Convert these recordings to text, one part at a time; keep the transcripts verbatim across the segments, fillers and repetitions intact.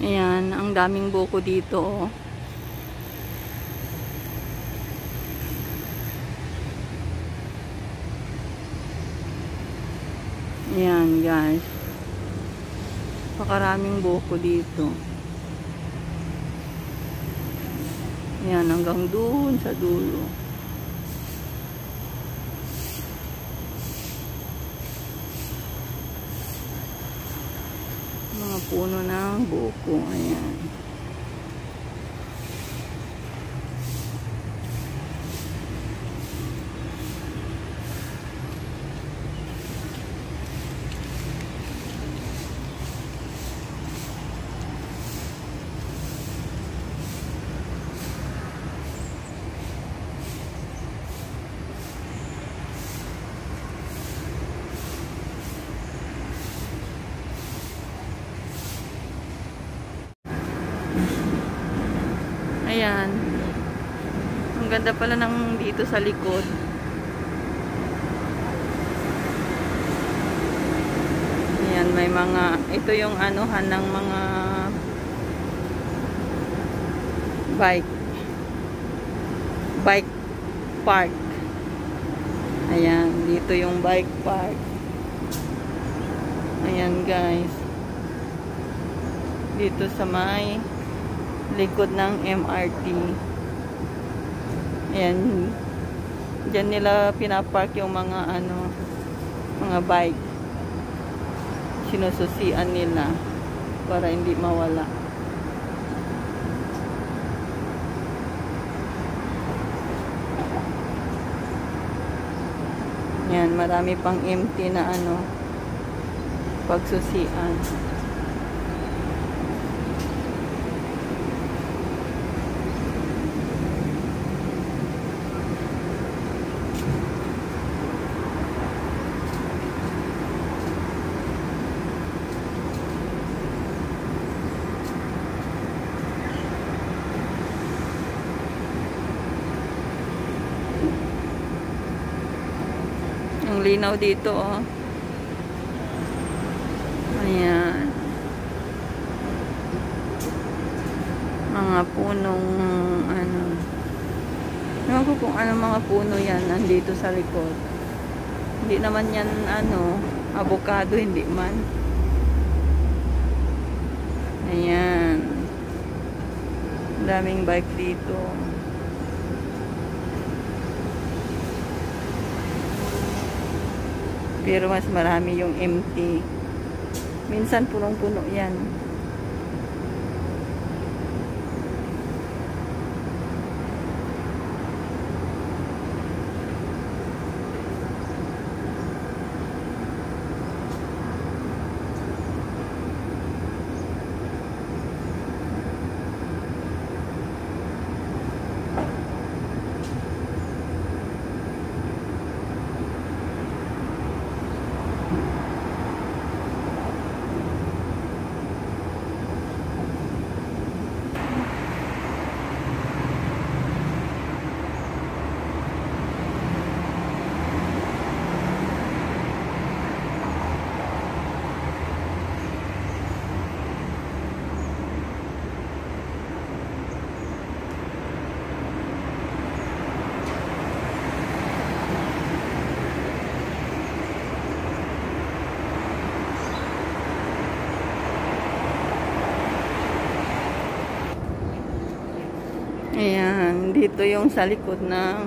Ayan, ang daming buko dito, oh. Ayan, guys. Pakaraming buko dito. Ayan, hanggang doon sa dulo. Mga puno ng buko. Ayan. Ayan. Ang ganda pala ng dito sa likod. Ayan, may mga, ito yung anuhan ng mga bike. Bike park. Ayan, dito yung bike park. Ayan, guys. Dito sa may likod ng M R T. Ayan. Diyan nila pinapark yung mga ano, mga bike. Sinususian nila para hindi mawala. Ayan, marami pang empty na ano, pagsusian. Ang linaw dito, oh. Ayan. Mga punong ano. Ewan ko kung ano mga puno yan nandito sa likod. Hindi naman yan ano, avocado, hindi man. Ayan. Daming bike dito. Pero mas marami yung empty. Minsan punong-puno yan. Ayan, dito yung sa likod ng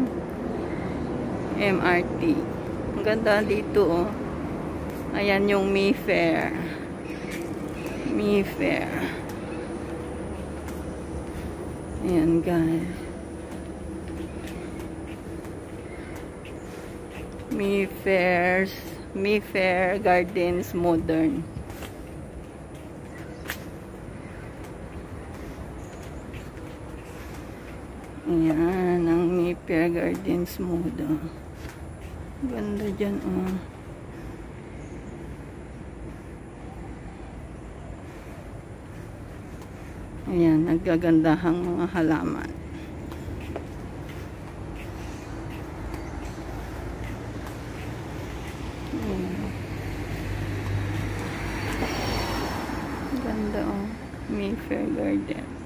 M R T. Ang ganda dito, oh. Ayan yung Mayfair. Mayfair. Ayan, guys. Mayfair's Mayfair Gardens Modern. Ayan, ang Mayfair Gardens Modern. Ganda dyan, oh. Ayan, naggagandahang mga halaman. Ayan. Ganda, oh. Mayfair Garden.